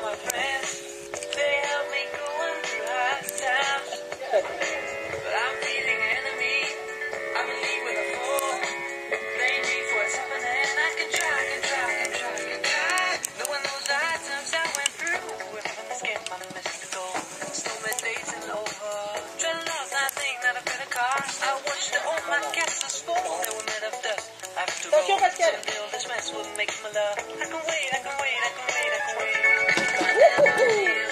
my friends, they help me going through hard times. But I'm feeling enemy. I believe with a fool. Blame me for what's happening. I can try. Knowing those hard times I went through. If I'm in this game, I'm mystical. Snowman days and over. Trying to love that thing that I could have cost. I watched all my castles fall. They were made of dust. I have to roll. Until this mess will make my love. I can wait.